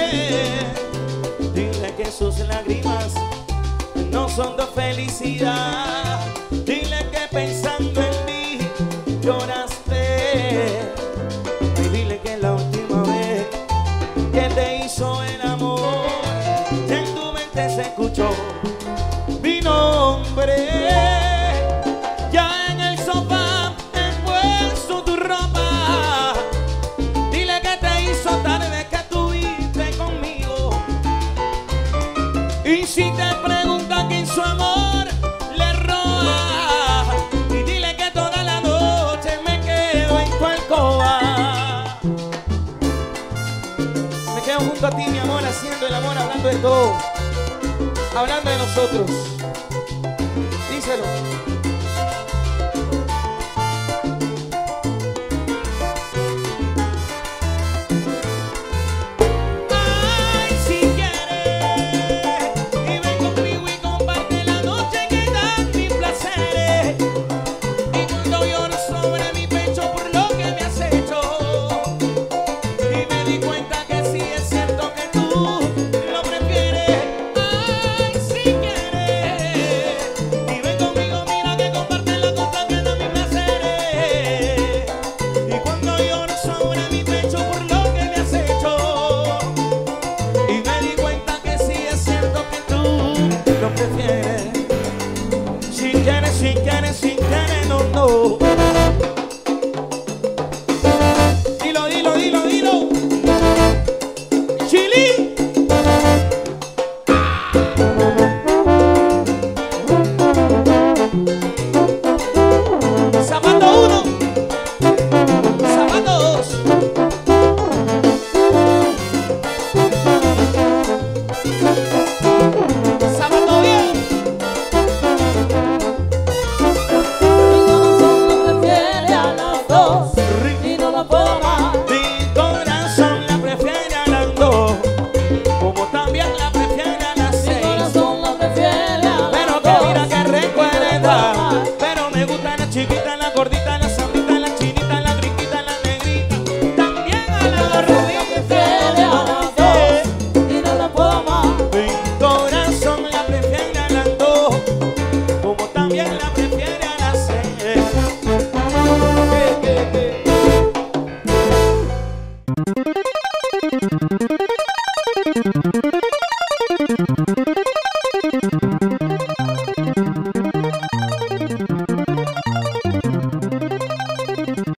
Dile que sus lágrimas no son de felicidad. Dile que pensando en mí lloraste. Y dile que la última vez que te hizo el amor, en tu mente se escuchó mi nombre. Ya en el sofá envuelto tu ropa. Dile que te hizo tarde que estuviste conmigo. Y si te pregunta quién su amor le roba, y dile que toda la noche me quedo en tu alcoba. Me quedo junto a ti, mi amor, haciendo el amor, hablando de todo, hablando de nosotros. Díselo.